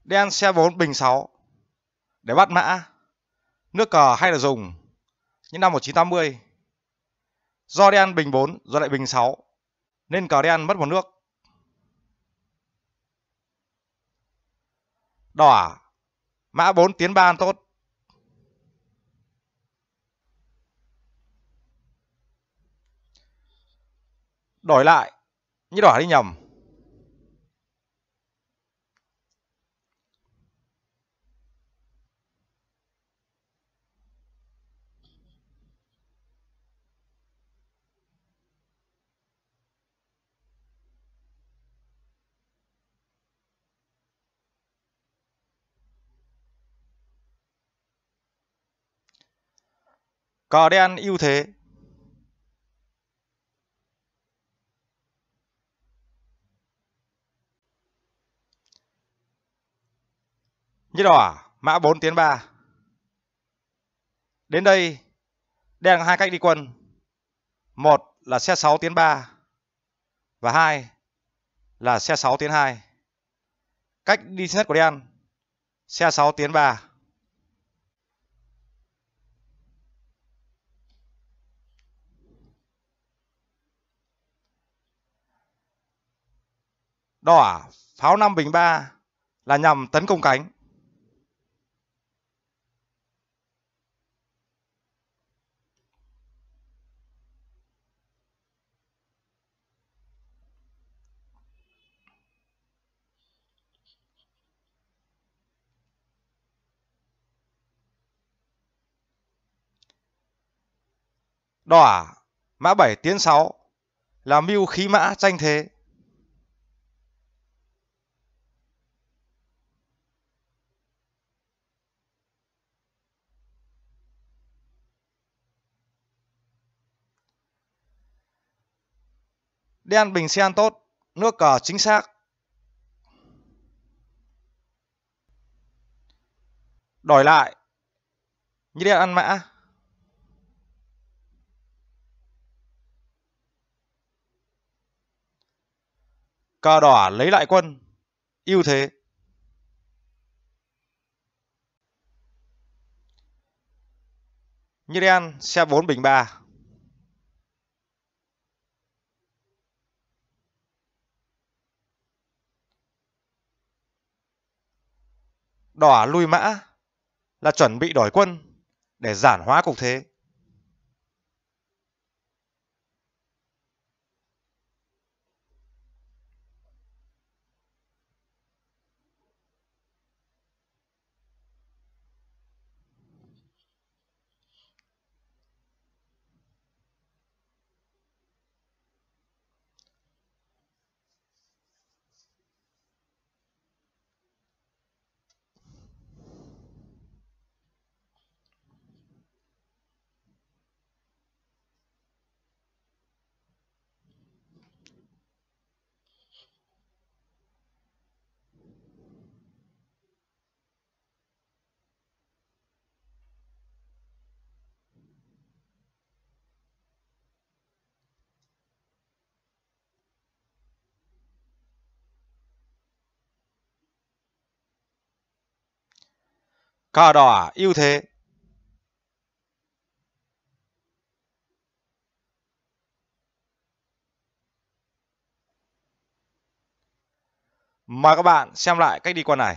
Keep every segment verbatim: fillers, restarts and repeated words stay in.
Đen xe bốn bình sáu. Để bắt mã, nước cờ hay là dùng những năm một nghìn chín trăm tám mươi. Do đen bình bốn rồi lại bình sáu nên cờ đen mất một nước. Đỏ, mã bốn tiến ba ăn tốt. Đổi lại, như đỏ đi nhầm. Cờ đen ưu thế. Như đỏ, mã bốn tiến ba. Đến đây, đen có hai cách đi quân. Một là xe sáu tiến ba và hai là xe sáu tiến hai. Cách đi thứ nhất của đen, xe sáu tiến ba. Đỏ, pháo năm bình ba là nhằm tấn công cánh. Đỏ, mã bảy tiến sáu là mưu khí mã tranh thế. Đen bình xe ăn tốt, nước cờ chính xác. Đổi lại, như đen ăn mã. Cờ đỏ lấy lại quân, ưu thế. Như đen xe bốn bình ba. Đỏ lui mã là chuẩn bị đổi quân để giản hóa cục thế. Cờ đỏ ưu thế. Mời các bạn xem lại cách đi quân này.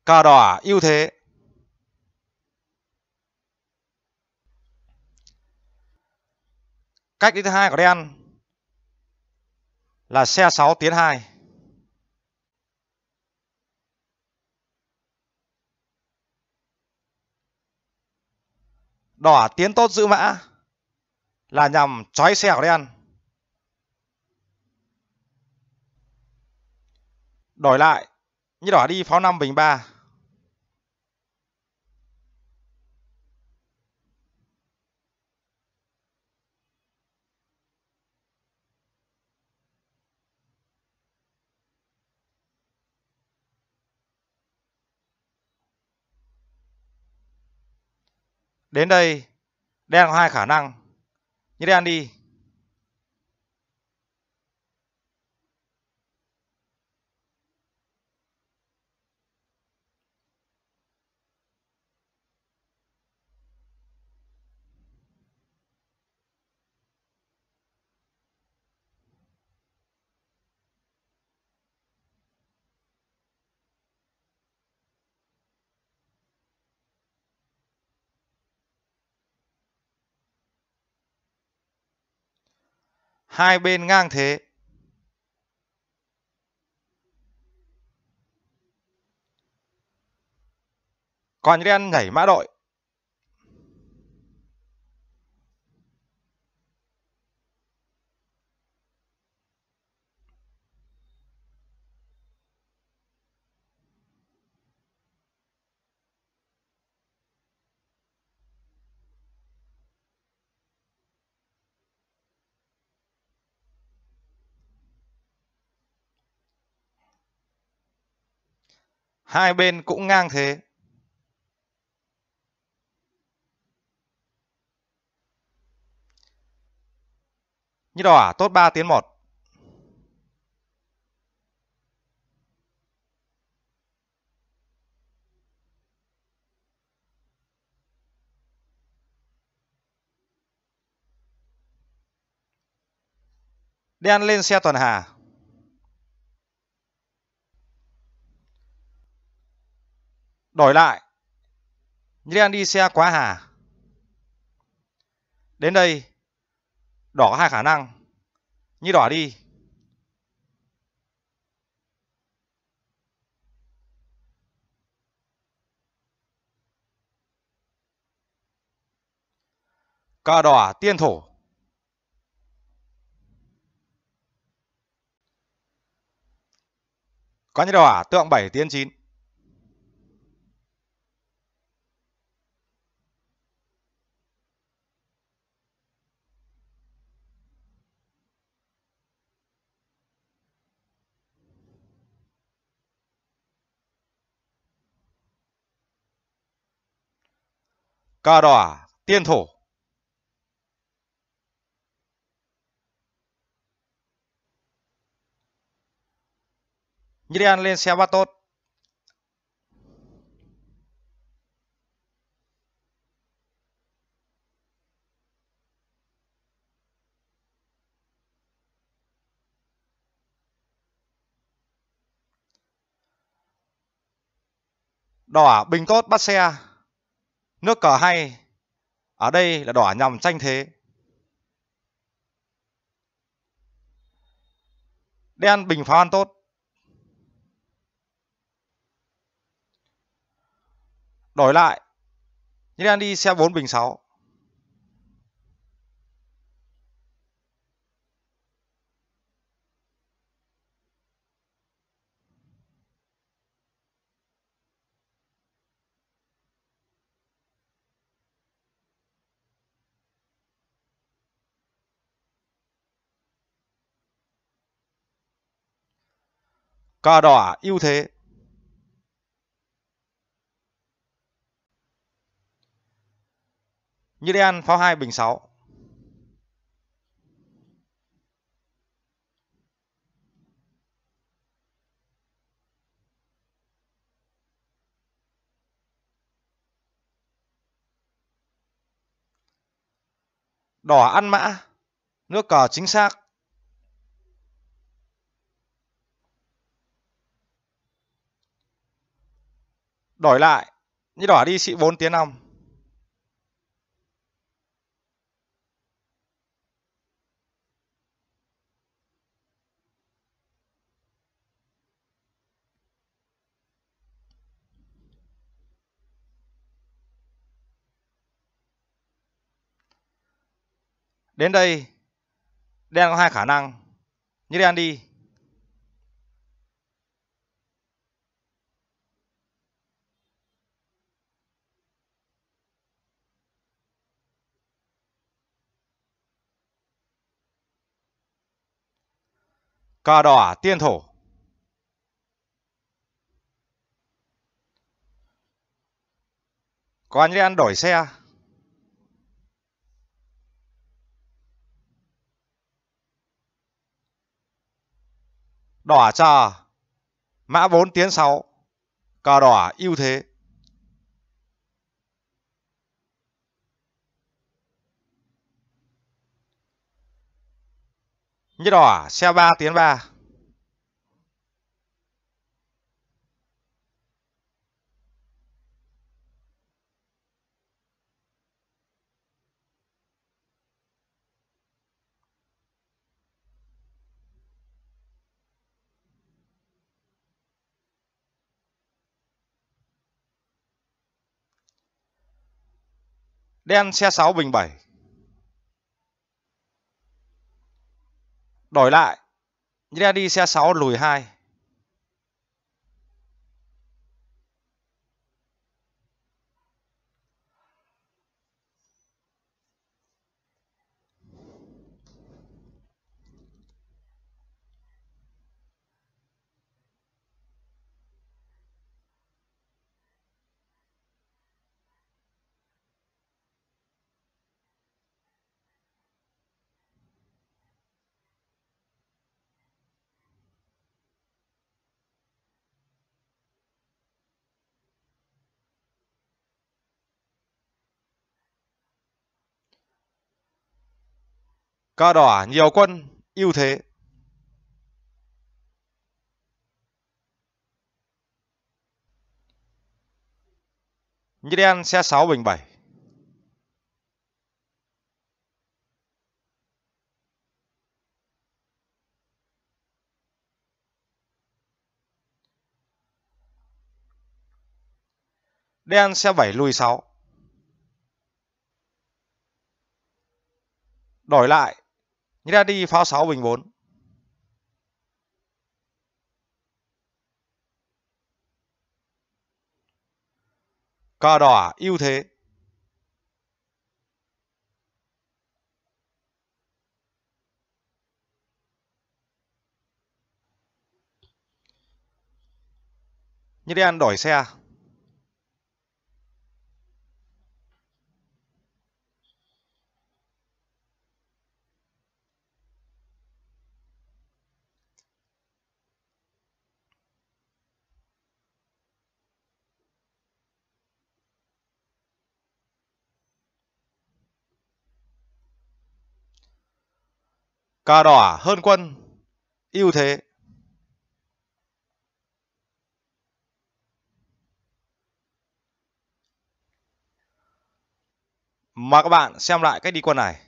Cờ đỏ ưu thế. Cách đi thứ hai của đen là xe sáu tiến hai. Đỏ tiến tốt giữ mã là nhằm trói xe của đen. Đổi lại, như đỏ đi pháo năm bình ba. Đến đây, đen có hai khả năng. Như đen đi. Hai bên ngang thế. Còn như đen nhảy mã đội. Hai bên cũng ngang thế. Như đỏ tốt ba tiến một. Đen lên xe tuần hà. Đổi lại, như đen đi xe quá hà. Đến đây, đỏ có hai khả năng. Như đỏ đi. Cờ đỏ tiên thủ. Có như đỏ tượng bảy tiến chín. Cờ đỏ tiên thủ. Như đen lên xe bắt tốt. Đỏ bình tốt bắt xe. Nước cờ hay. Ở đây là đỏ nhằm tranh thế. Đen bình pháo ăn tốt. Đổi lại, như đen đi xe bốn bình sáu. Cờ đỏ ưu thế. Như đen pháo hai bình sáu. Đỏ ăn mã. Nước cờ chính xác. Đổi lại, như đỏ đi sĩ bốn tiến năm. Đến đây, đen có hai khả năng. Như đen đi. Cờ đỏ tiên thủ. Còn như đen đổi xe. Đỏ chờ. Mã bốn tiến sáu. Cờ đỏ ưu thế. Như đỏ xe ba tiến ba. Đen xe sáu bình bảy. Đổi lại, như đen đi xe sáu lùi hai. Cờ đỏ nhiều quân, ưu thế. Như đen xe sáu bình bảy. Đen xe bảy lùi sáu. Đổi lại, như đen đi pháo sáu bình bốn. Cờ đỏ ưu thế. Như đen đổi xe. Cờ đỏ hơn quân, ưu thế. Mời các bạn xem lại cách đi quân này.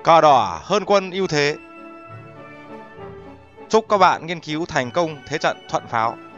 Cờ đỏ hơn quân ưu thế. Chúc các bạn nghiên cứu thành công thế trận thuận pháo.